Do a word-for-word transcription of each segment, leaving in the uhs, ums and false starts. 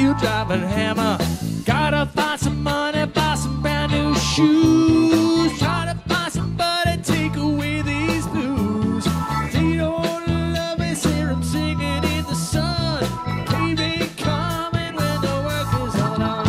steel driving hammer. Gotta find some money, buy some brand new shoes. Try to find somebody, take away these blues. They don't love me, hear 'em singing in the sun. Cave ain't coming when the work is all done.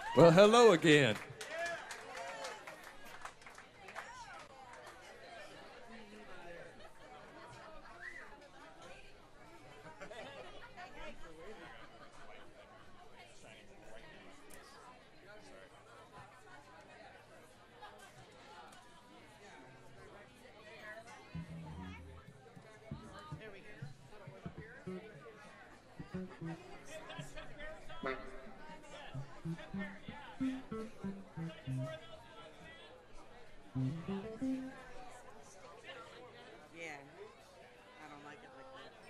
Well, hello again. Yeah, I don't like it like that.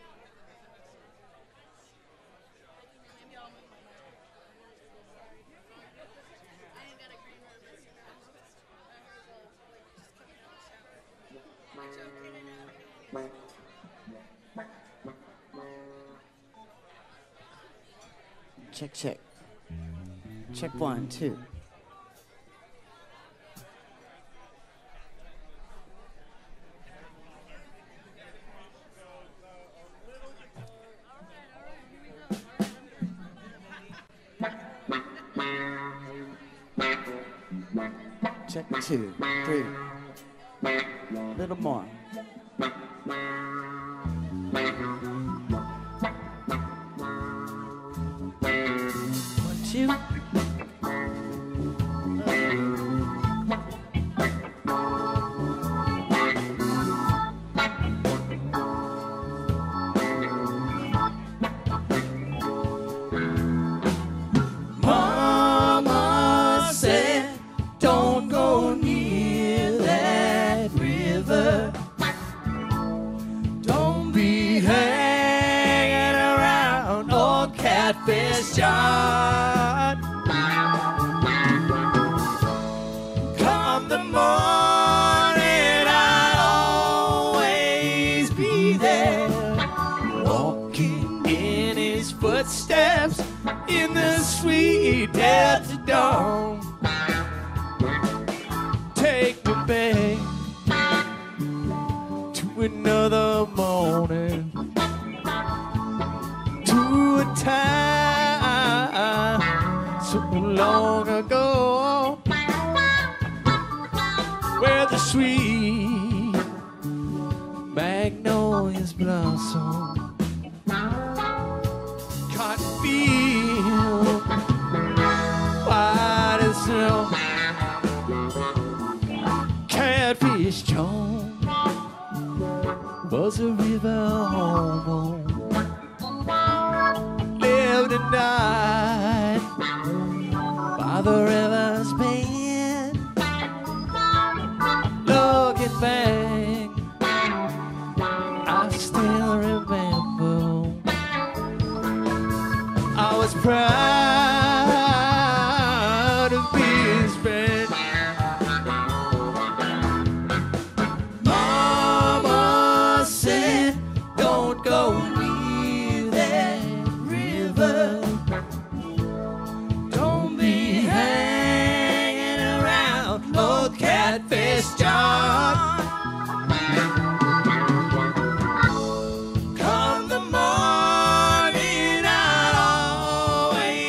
Check, check. Check one, two. Check two, three. A little more. One, two. Mama said, don't go near that river. Don't be hanging around old Catfish John. Come the morning, I'll always be there, walking in his footsteps in the sweet death of dawn. Take me back to another morning, to a time so long ago, where the sweet magnolias blossom, cotton field white as snow. Catfish John was a river hobo, lived and died by the river's bend. Looking back, I still remember I was proud to be his friend. Mama said, don't go near that river. Don't be hanging around old Catfish John. Come the morning, I'll always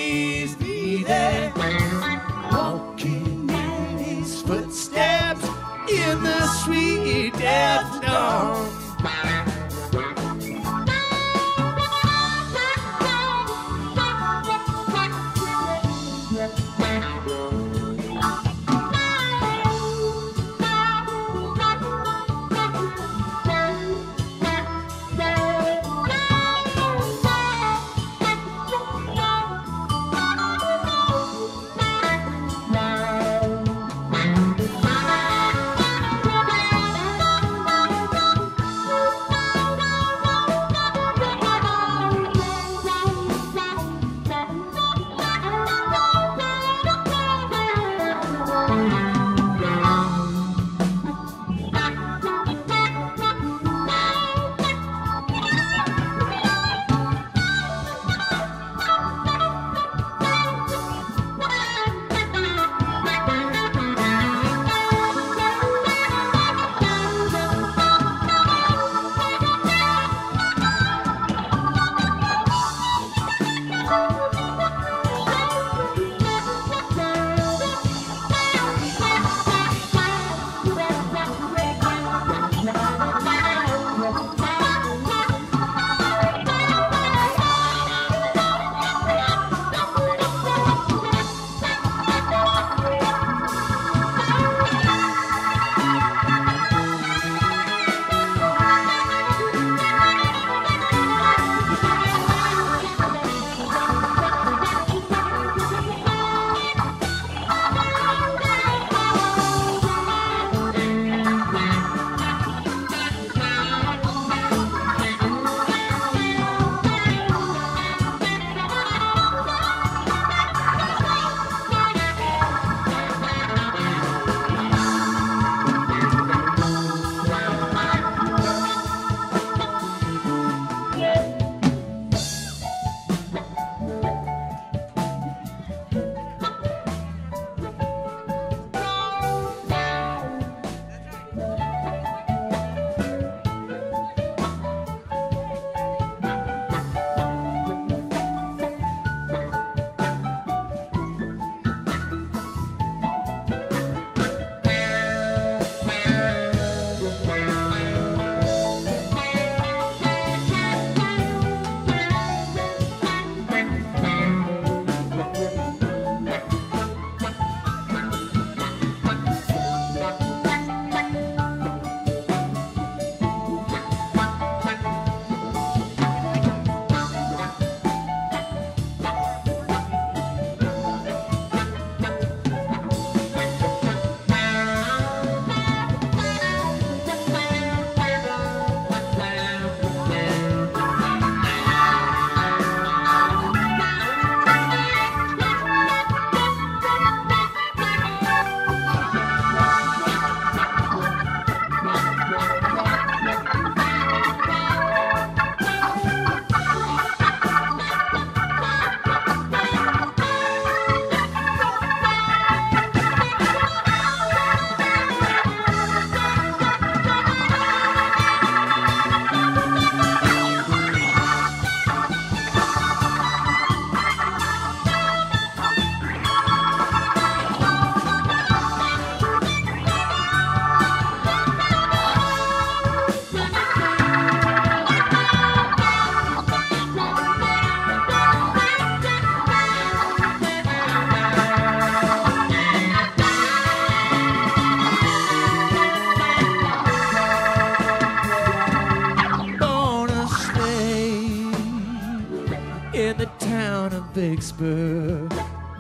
Vicksburg,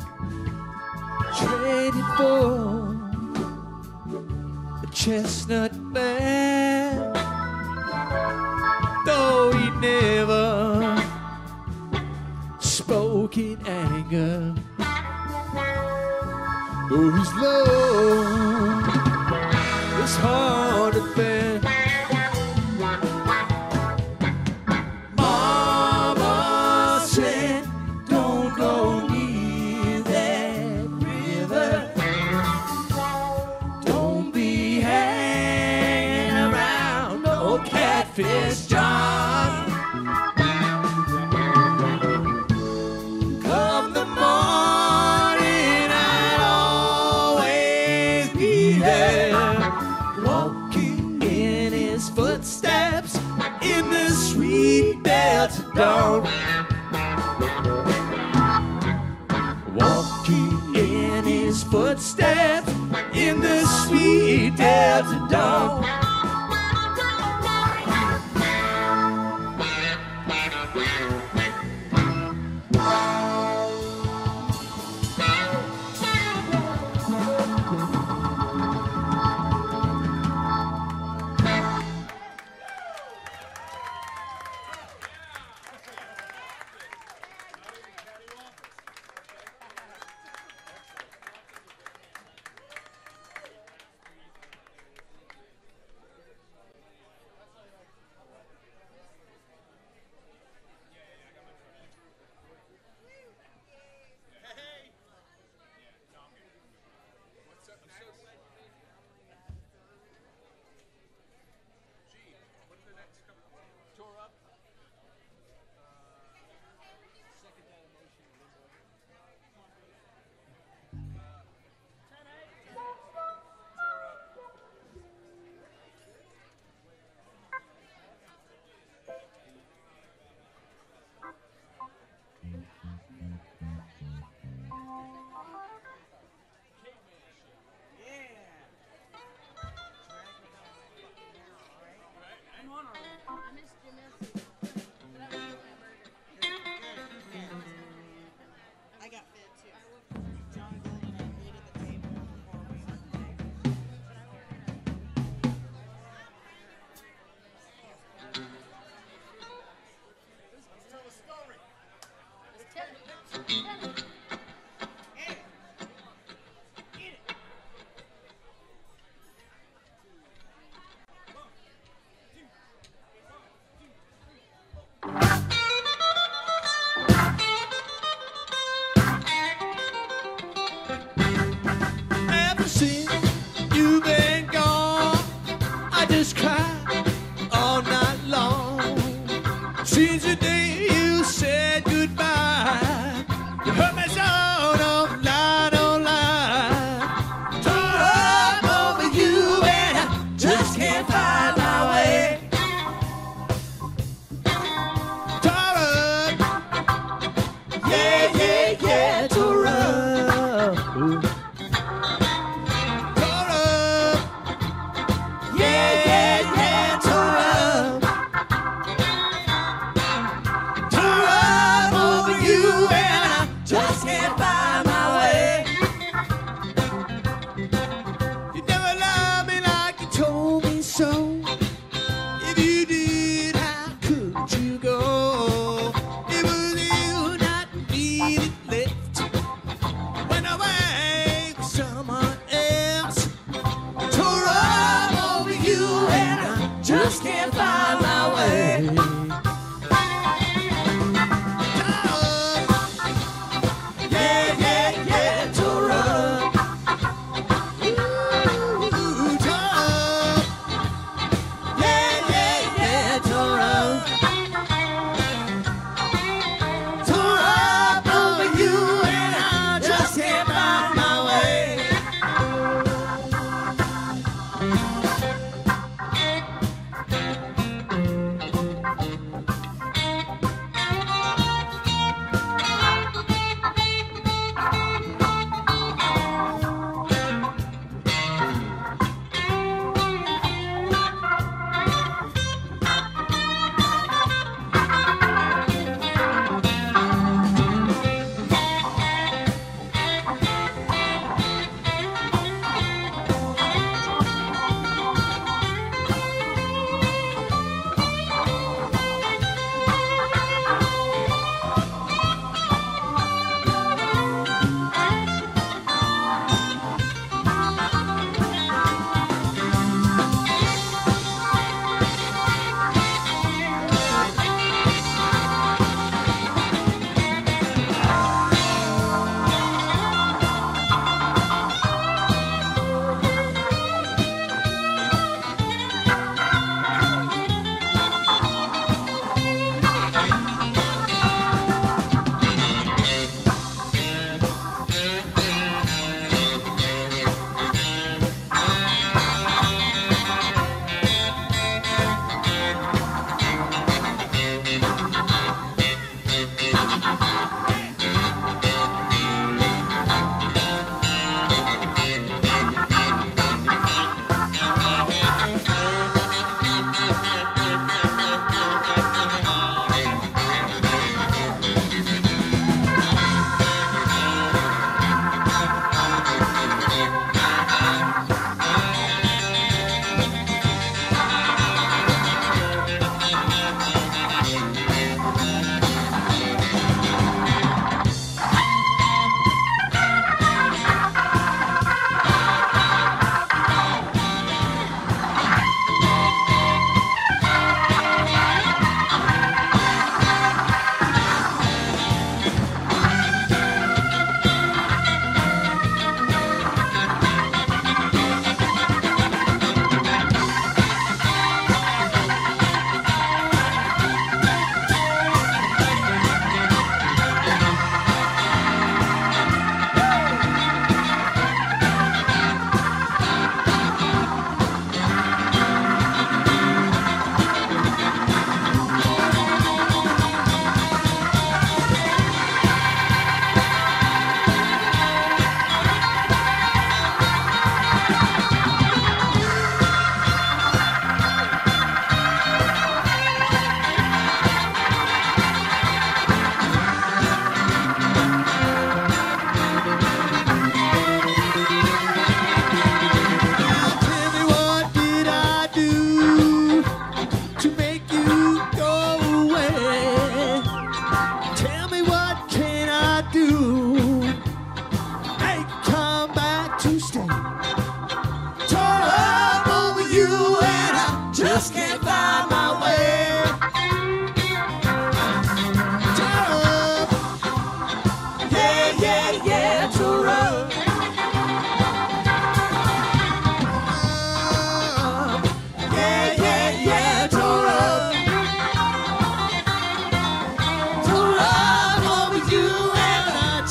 traded for a chestnut man, though he never spoke in anger. Though his love is hard to bear. Mama said, don't go near that river. Don't be hanging around no catfish, John. Come the morning, I'll always be there, walking in his footsteps in the sweet Delta dawn. Walking in his footsteps in the sweet Delta dawn. Ever since you've been gone, I just cry all night long. Since the day you said goodbye, you hurt me so, don't lie, don't lie. Tore up over you and I just can't find my way. Tore up, yeah, yeah, yeah, tore up. Tore up, yeah, yeah, yeah, tore up. Tore up over you and I just can't find my way. You never loved me like you told me so. If you did, how could you go? It was you, not me, that left. Went away with someone else. Tore up over you and I just can't find my way. Tore up, yeah, yeah, yeah, tore up. Ooh, tore up, yeah, yeah, yeah, tore up.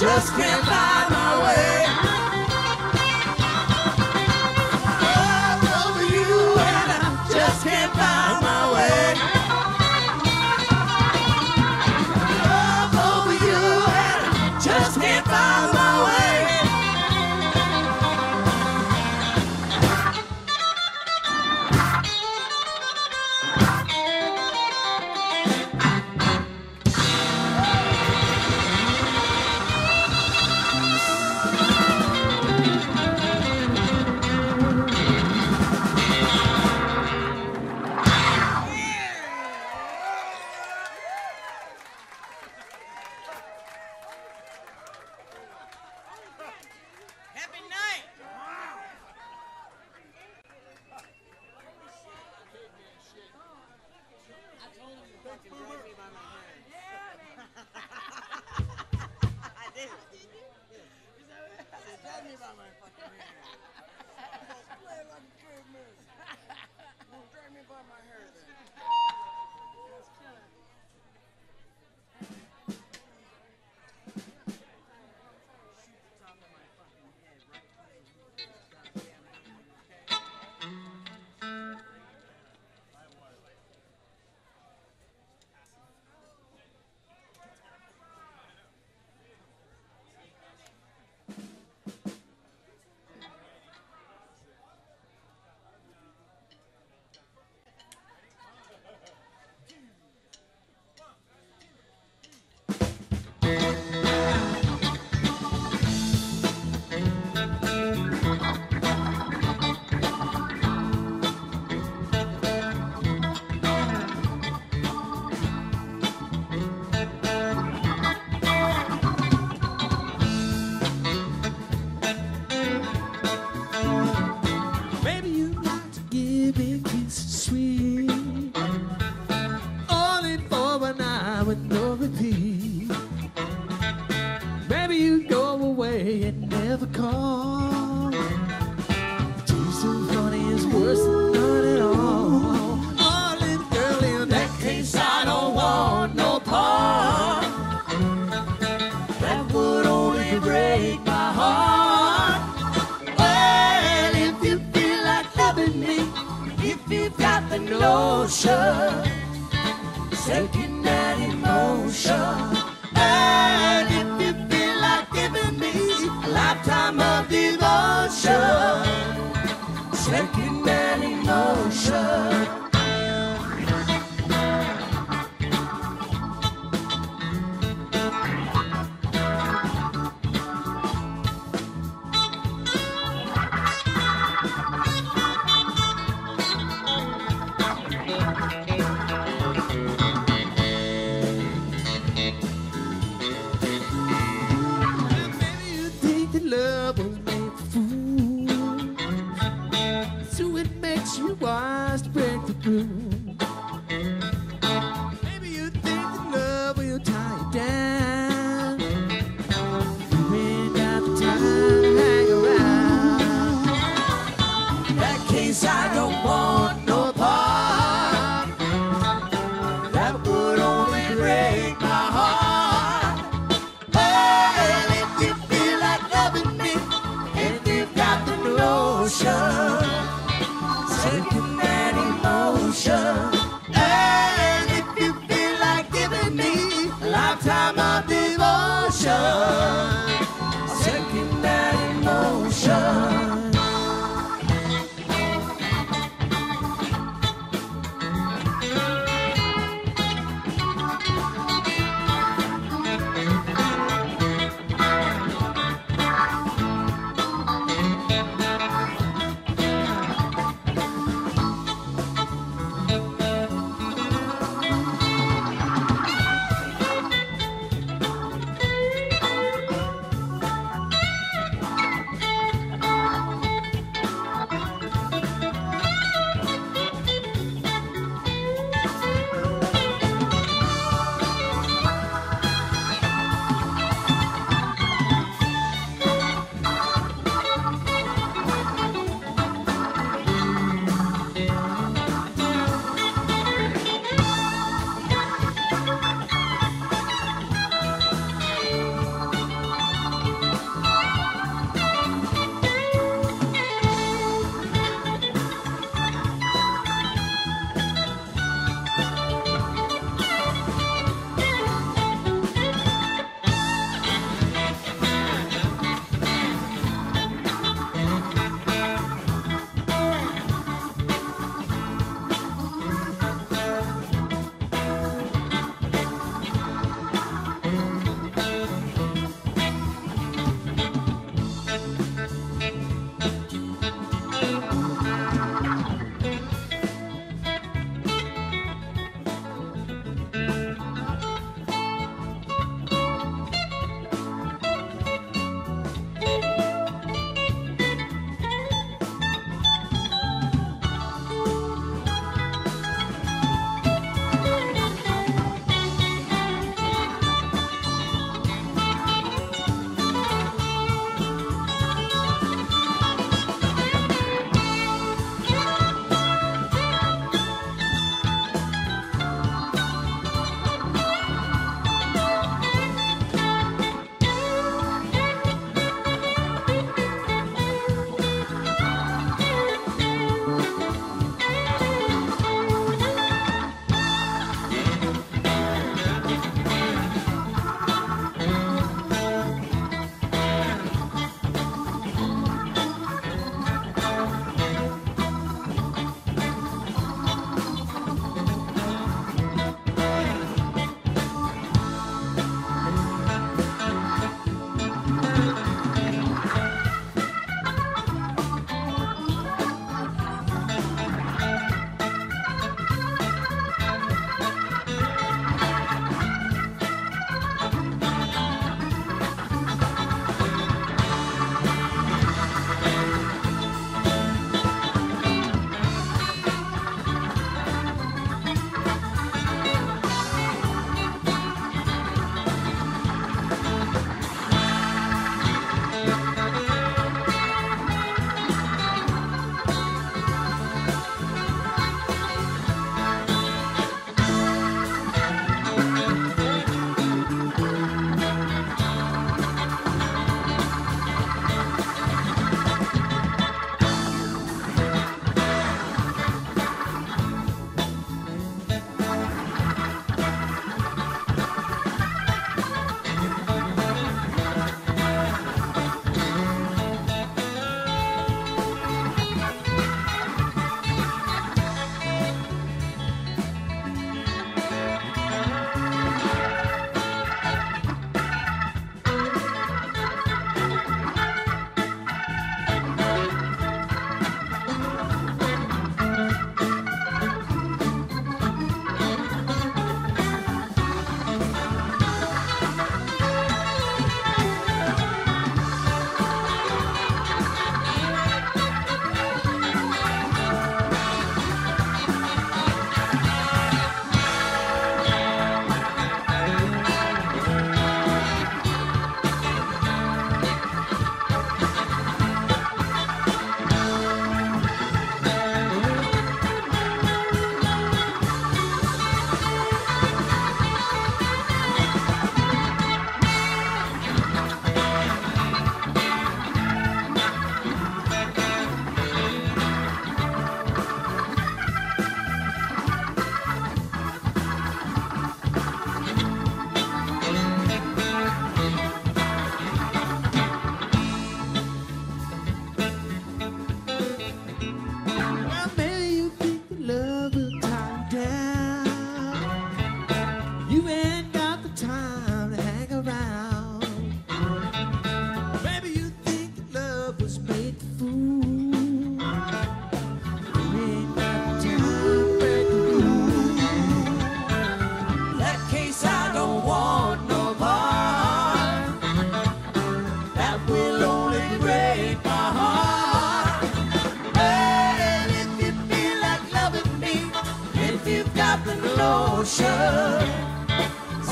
just can't find my way. Love over you and I just can't find my way. Love over you and I just can't find my way. Happy night. I told him to fucking drag me by my hair. I did. I said, drag me by my fucking hair. Play it like a kid, man. Drag me by my hair then. Second that emotion. And if you feel like giving me a lifetime of devotion, second that emotion.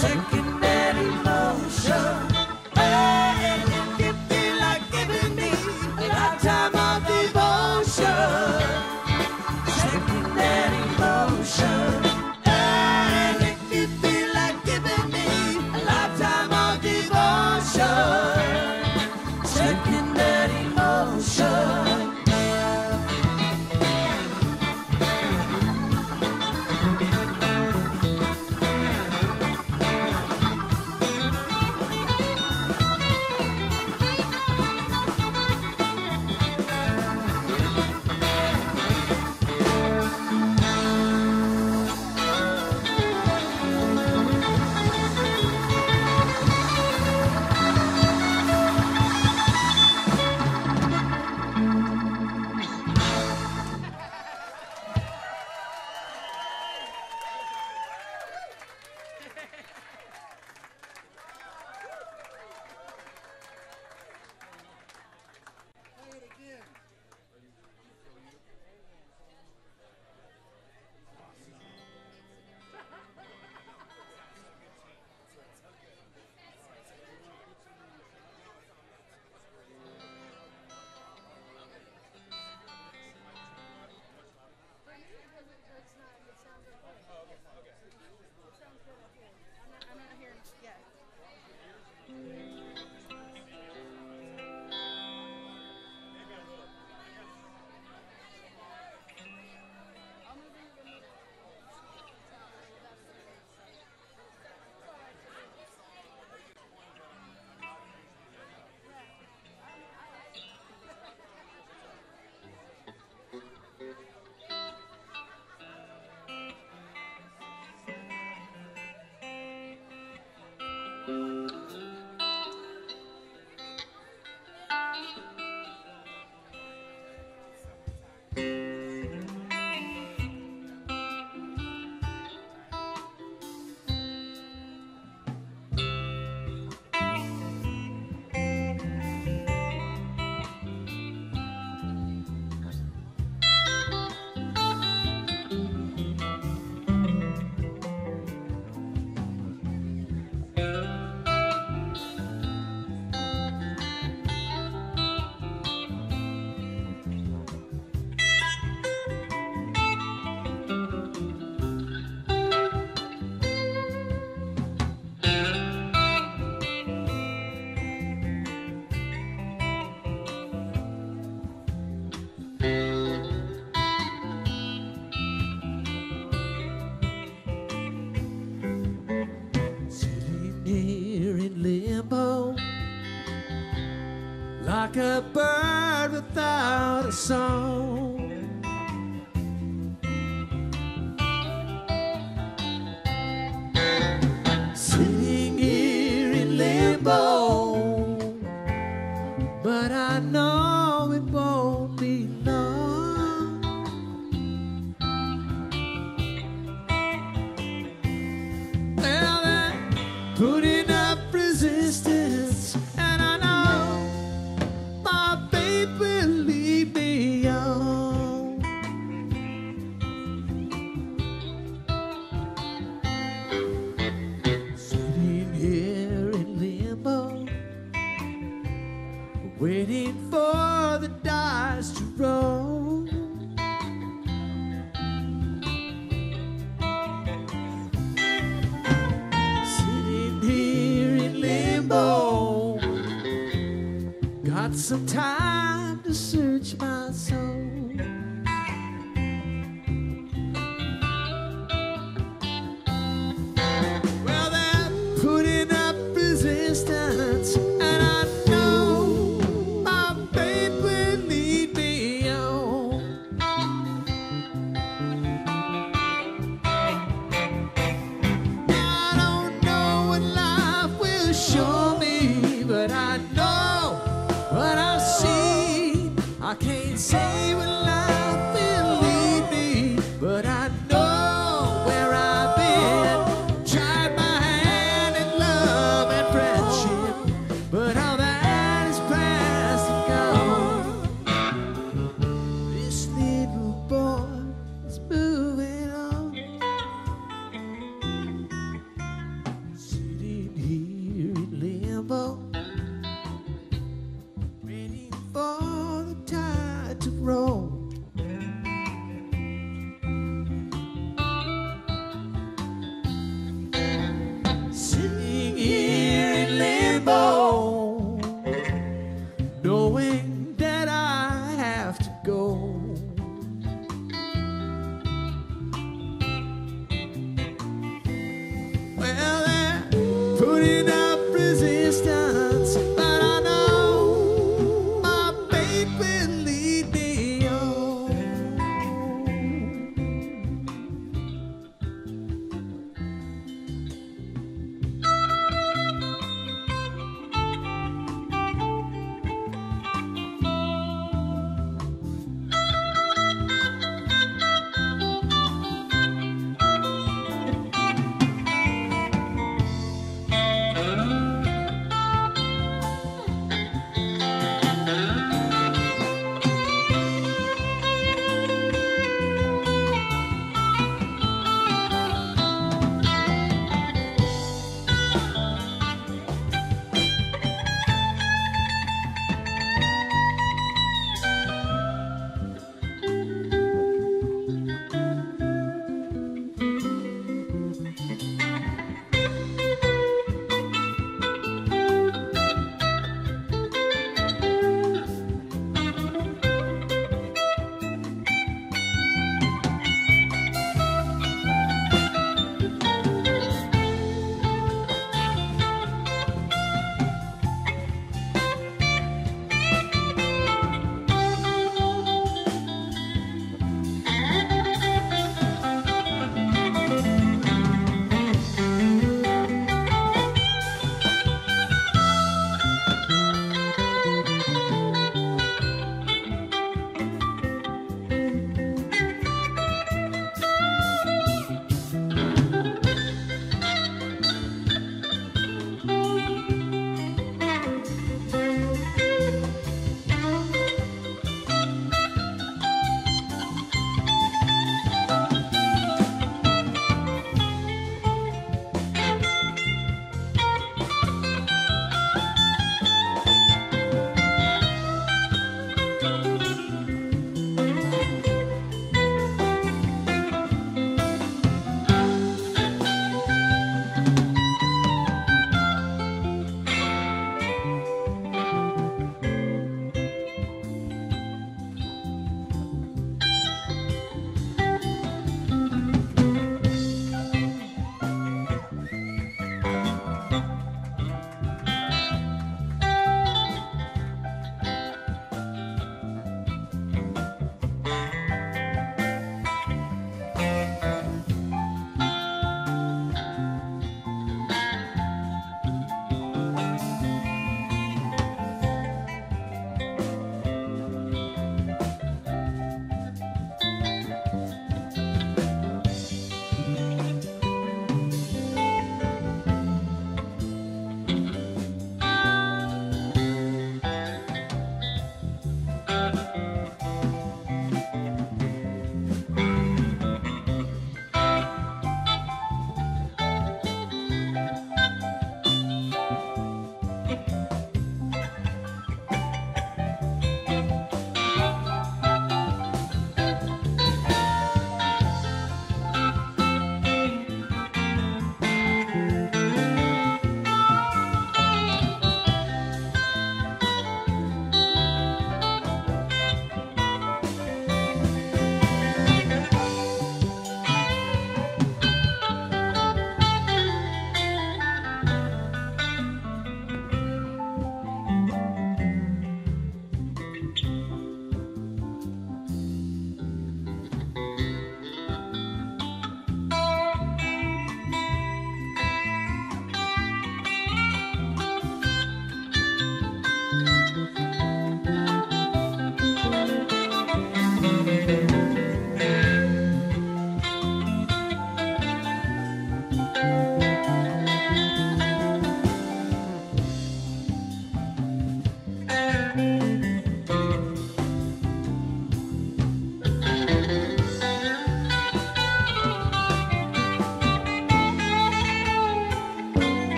second-hand emotion. Hey, if you feel like giving me a lifetime of devotion. Second-hand emotion. Hey, if you feel like giving me a lifetime of devotion. Second-hand emotion. Play it again. Sitting here in limbo, like a bird without a song. Sitting here in limbo, but I know it won't be long. Well, I'm putting up resistance, and I know my faith will lead me on. Sitting here in limbo, waiting for the dice to roll. Sitting here in limbo, got some time to search my soul. Well, they're putting up resistance, and I know my faith will lead me on. I don't know what life will show me, but I know what I see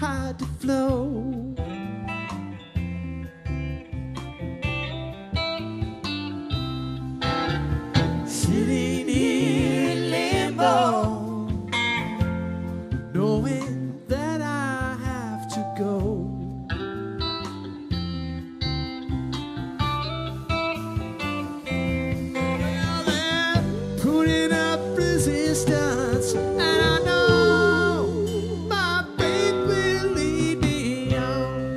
tried to flow. Sitting in limbo, knowing that I have to go. Well, they're putting up resistance, and I know my faith will lead me on.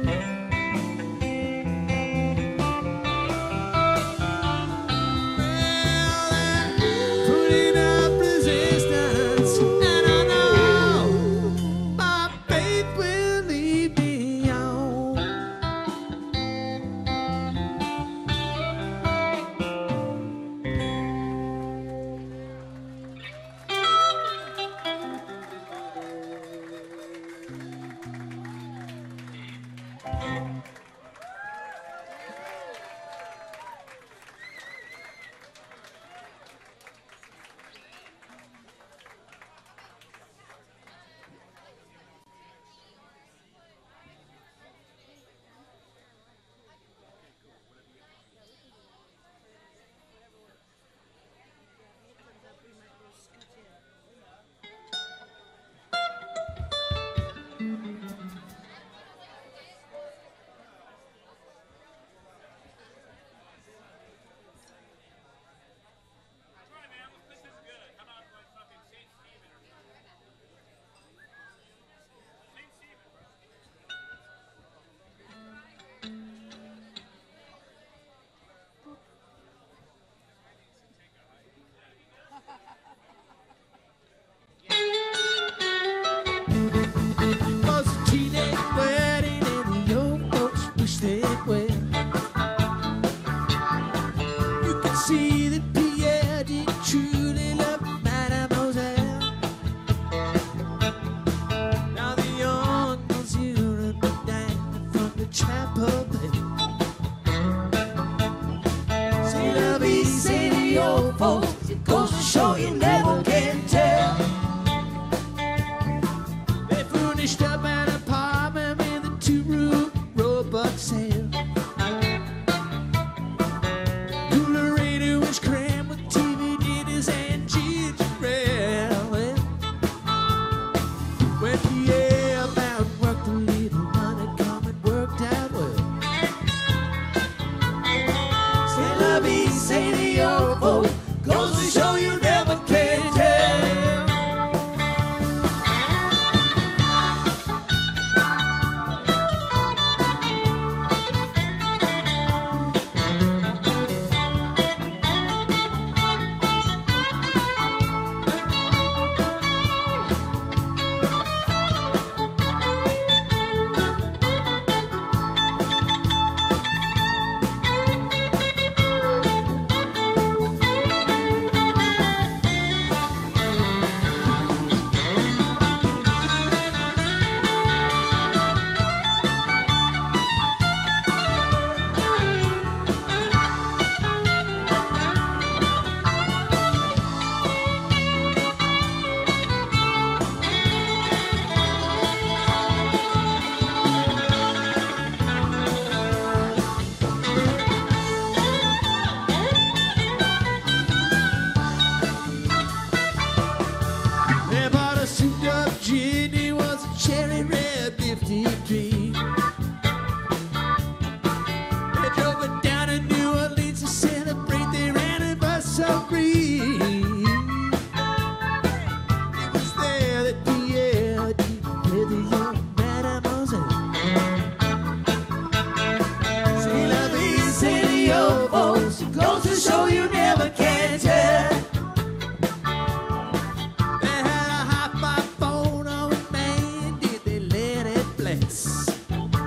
Well, they're putting up resistance, and I know my faith will lead me on. Was a teenage wedding and the old folks wished it well. You could see that Pierre did truly love Mademoiselle. Now the young ones here and the night from the chapel bell. C'est la vie, say the old folks, it goes to show you never can tell. They furnished up an apartment with a two-room robot cell. Cooler radio was crammed with T V dinners and ginger ale. When Pierre found work, the little money come and worked out well. C'est la vie, say the old folks, goes to show you never can tell. They bought a souped-up gin, it was a cherry red lifted dream. They drove it down to New Orleans to celebrate their anniversary. It was there that Pierre did with the young Mademoiselle. C'est la vie, say the old folks, it goes to show you never can tell. They had a hi-fi phone, oh man, did they let it blast.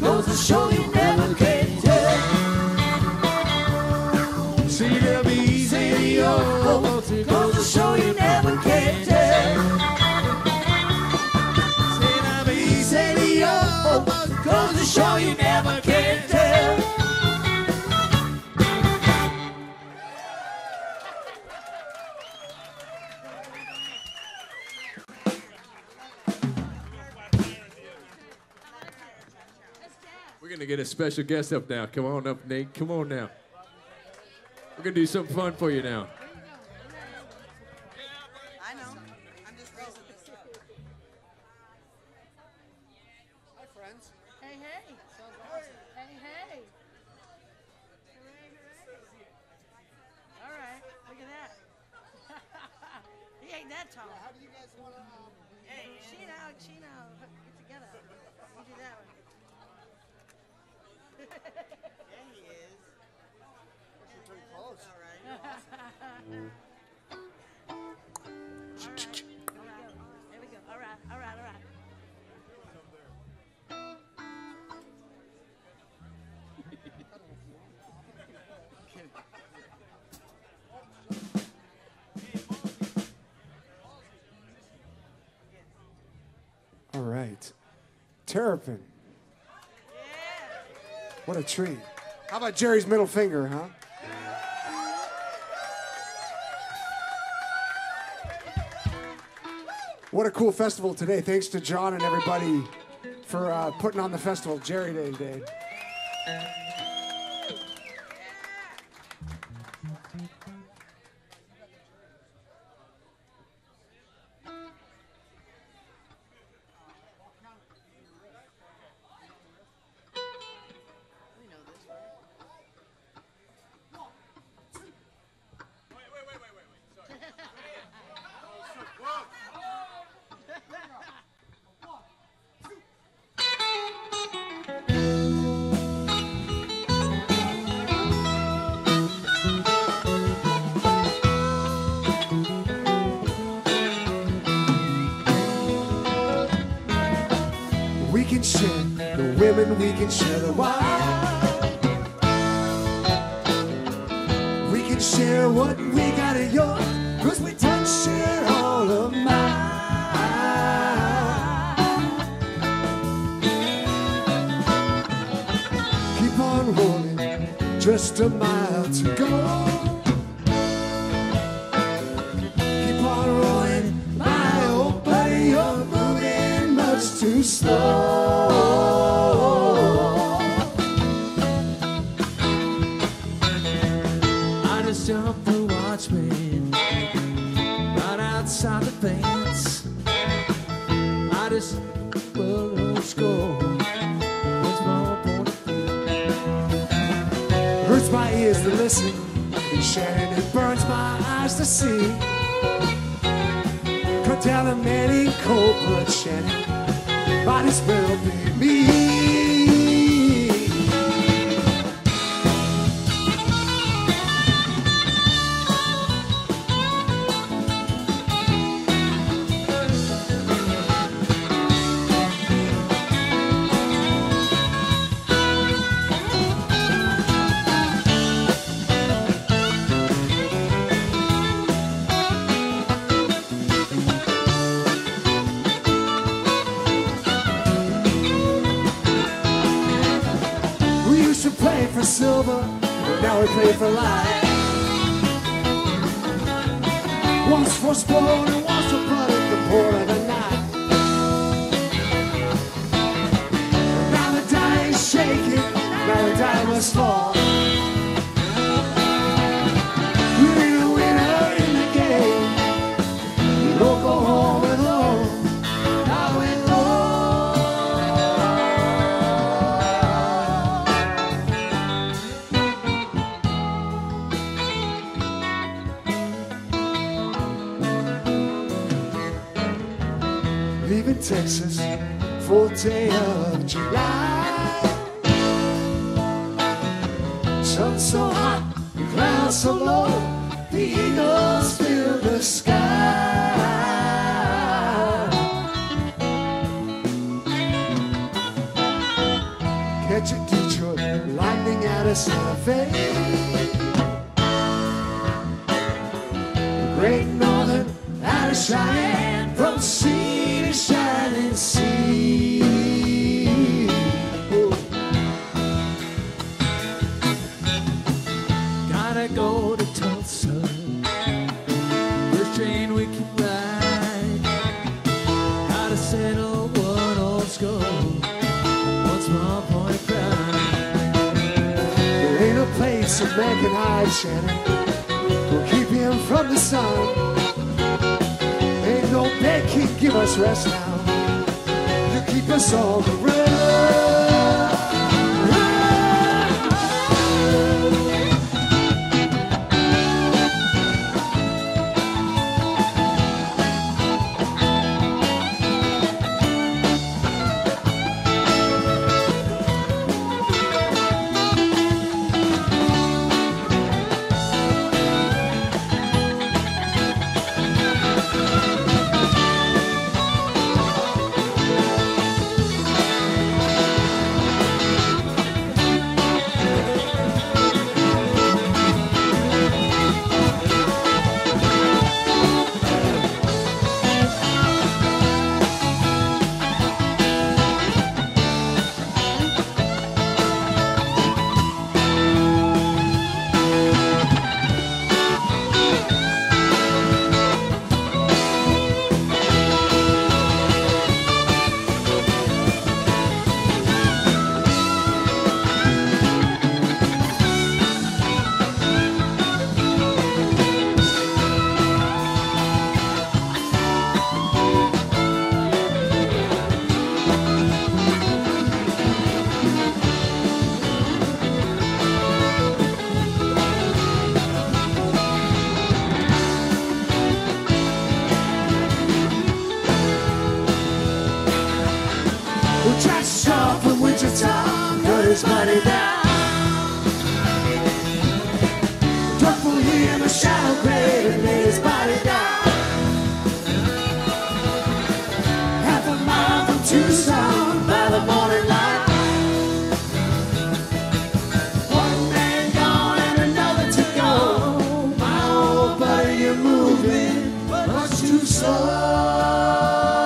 goes to show you never can tell. C W C D O, goes to show you never can tell. C W C D O, goes to show you never can tell. We're gonna get a special guest up now. Come on up, Nate. Come on now. We're gonna do something fun for you now. I know. I'm just raising this up. Hi, friends. Hey, hey. Hey, hey. All right, look at that. He ain't that tall. How do you guys want to? Um, Hey, she and Alex, she and Alex, get together. You do that one. yeah, he is. Actually, pretty close. All right. All right, all right. There we go. All right, all right, all right. All right. Terrapin. What a treat. How about Jerry's middle finger, huh? What a cool festival today. Thanks to John and everybody for uh, putting on the festival. Jerry Day today. We know this, right? We can share the women, we can share the wine. We can share what we got of yours, cause we don't share all of mine. Keep on rolling, just a mile to go. Keep on rolling, my old buddy, you're moving much too slow. I just jumped the watchman right outside the fence. I just put a score. What's my point of view? Hurts my ears to listen, and Shannon, it burns my eyes to see. Cut down a man in cold blood, Shannon, might as well be me. We used to play for silver, but now we play for life. Once for sport and once for blood at the port of the night. Now the die is shaking, now the die must fall. We're the winner in the game. You don't go home alone. Now we're leaving Texas, fourth day of July. Sun so hot, the clouds so low, the eagles fill the sky. catch a Detroit lightning out of Santa Fe. Great Northern out of Cheyenne, from sea to shining sea. Oh. Gotta go to Tulsa, first train we can ride. Gotta settle one old score, one small point of pride. There ain't a place a man can hide, Shannon, will keep him from the sun. Ain't no bed can give us rest now, you keep us on the run. Trash off from Wichita, cut his money down. Drunk for him a shallow grave and laid his body down. Half a mile from Tucson by the morning light. One man gone and another to go. My old buddy, you're moving much too slow.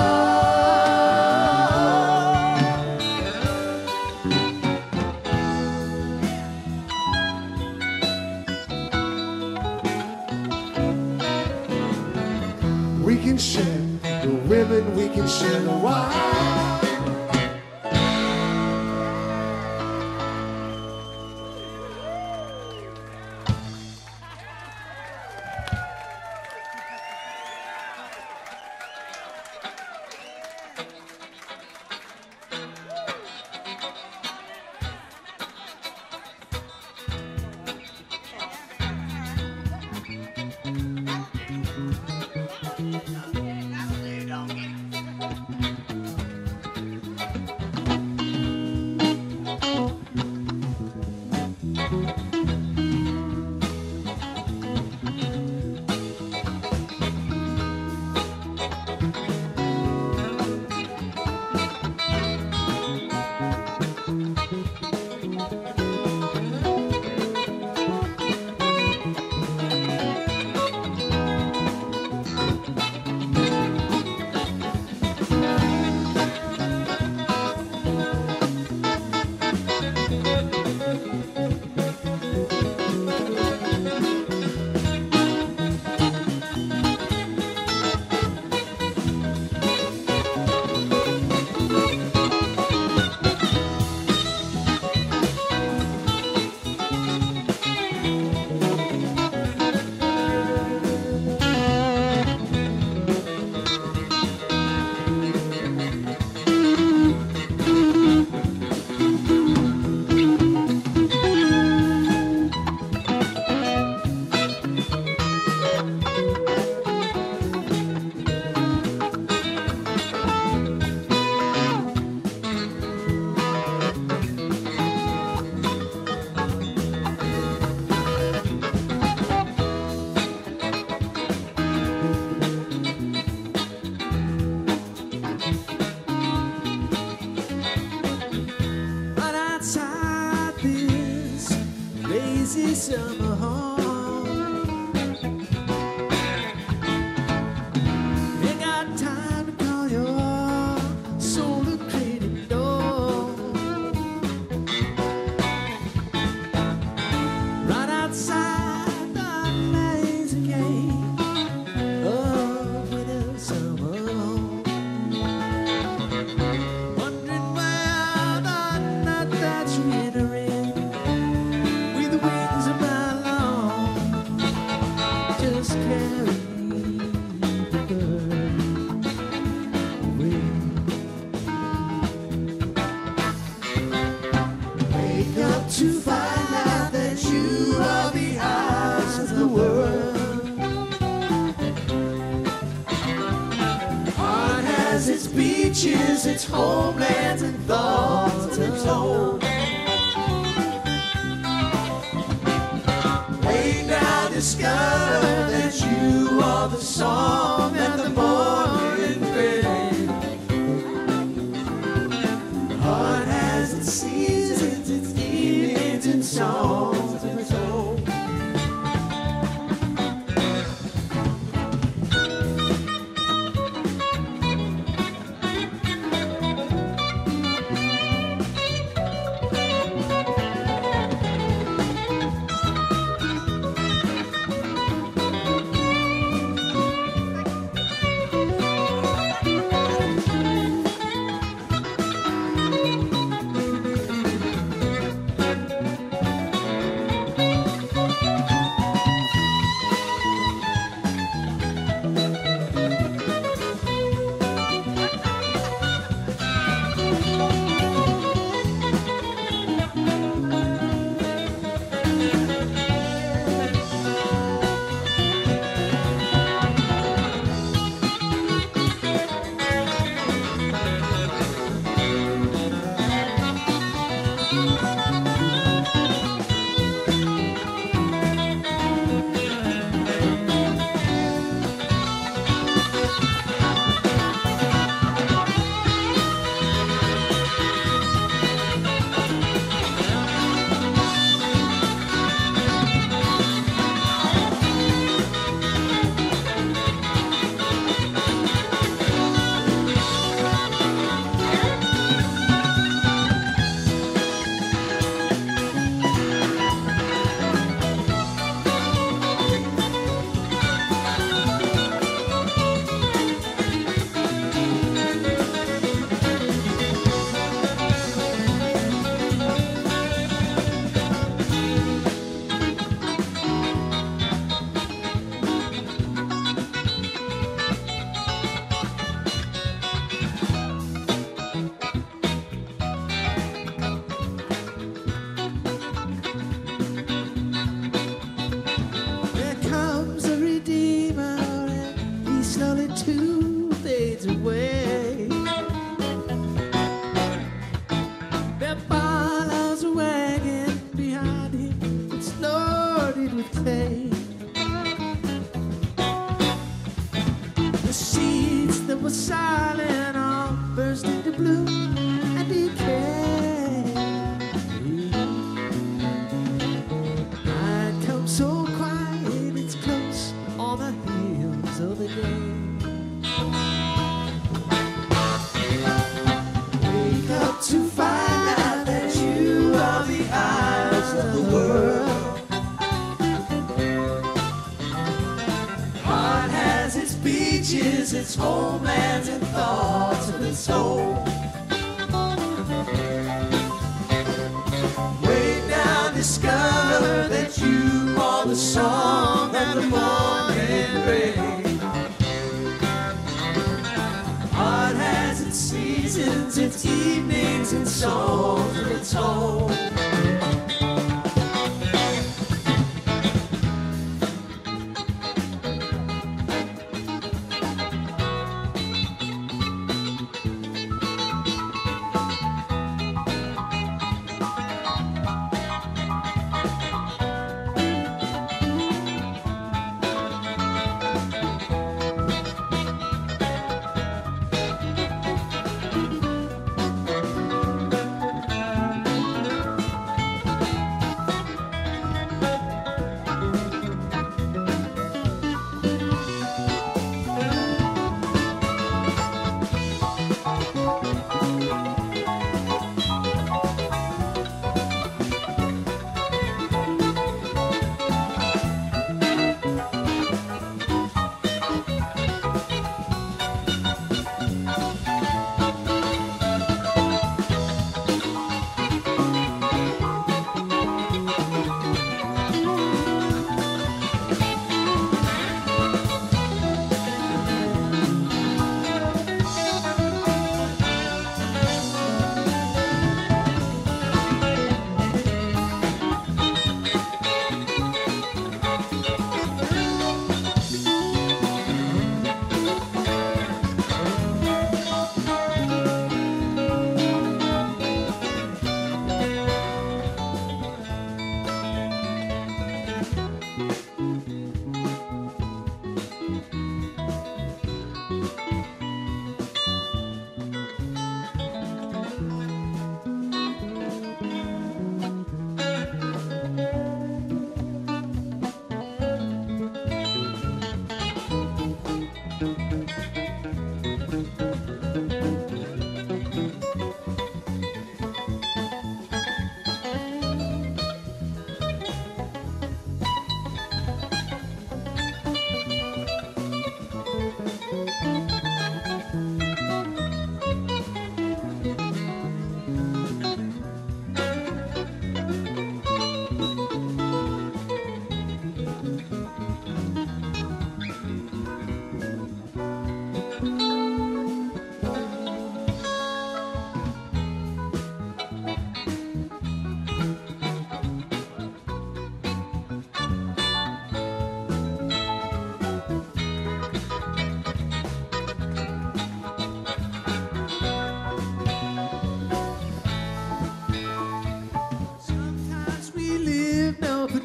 We can share the women, we can share the wine. outside this lazy summer home. Ain't got time to call your solar credit door. Right outside the lazy gate of winter summer home. Wondering where the night that you entering with the wings of my lawn. Just carry the bird away. Wake up to find out that you are the eyes of the world. Heart has its beaches, its homelands, and thoughts of its own. Way now discover that you are the song that the morning brings. Heart has its seasons, its evenings, and songs of its own. There comes a redeemer, and he slowly too fades away. There follows a wagon behind him that's loaded with clay. The seeds that were silent all burst into bloom and decay. Night comes so quiet, it's close on the heels of the day. Wake up to find out that you are the eyes of the world. Heart has its beaches, its homelands, and thoughts of its own. Way down, discover that you are the song that the morning brings. Heart has its seasons, its evenings, and songs of its own.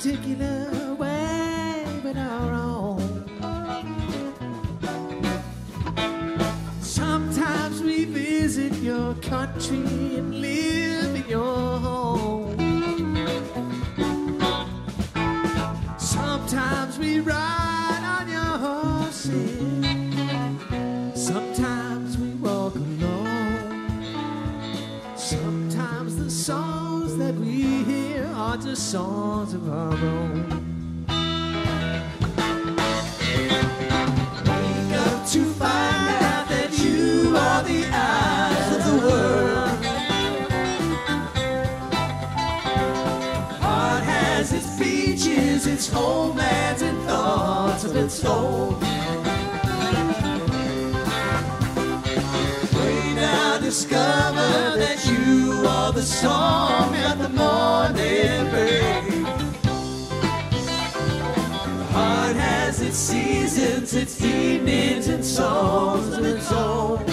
particular way but our own. Sometimes we visit your country and live in your home. Sometimes we ride on your horses. Sometimes we walk alone. Sometimes the songs that we hear are just songs of our own. Wake up to find out that you are the eyes of the world. Heart has its beaches, its homelands, and thoughts of its own. Pray now, discover that you are the song at the morning break. Heart has its seasons, its evenings, and songs of its own.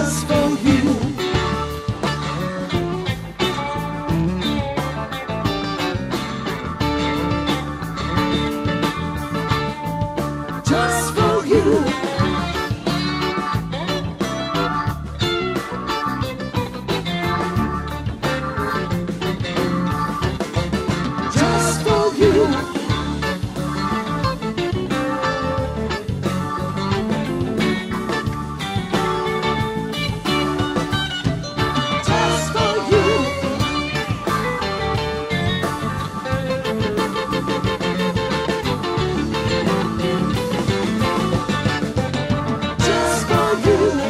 just for you. Just for you. Just for you. Just for you. Just for you.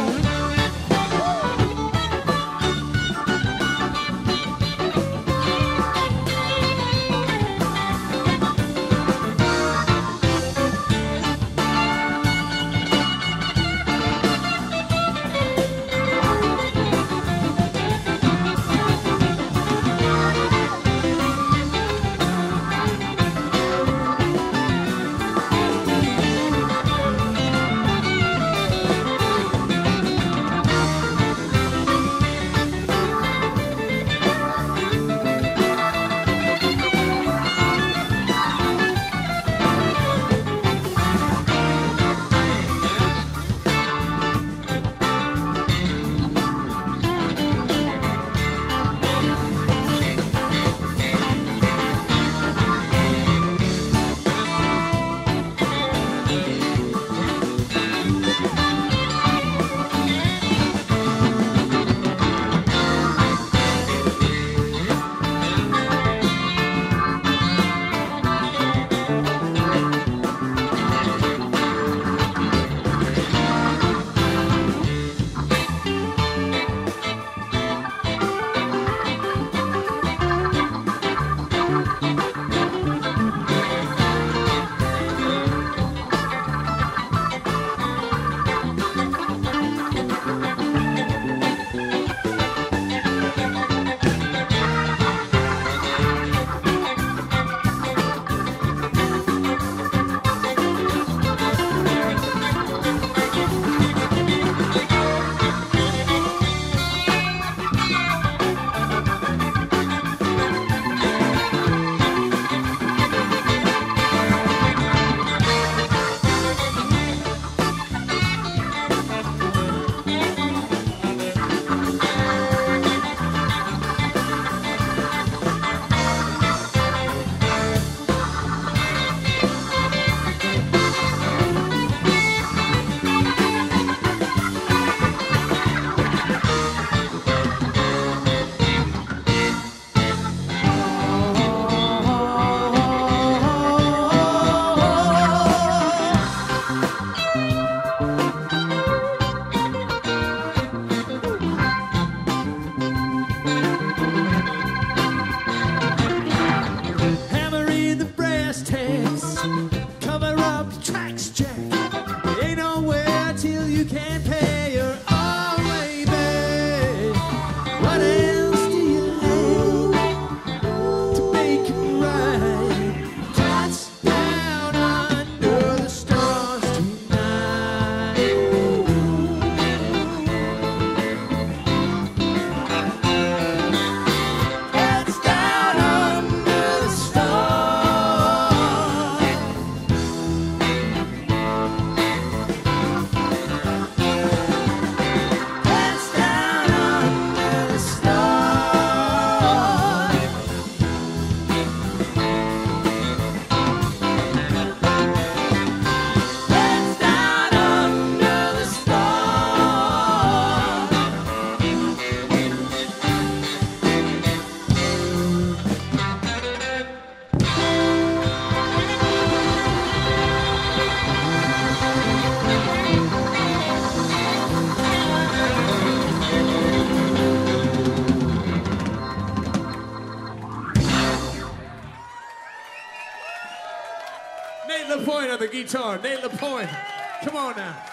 Nate LaPointe on the guitar. Nate LaPointe. Come on now.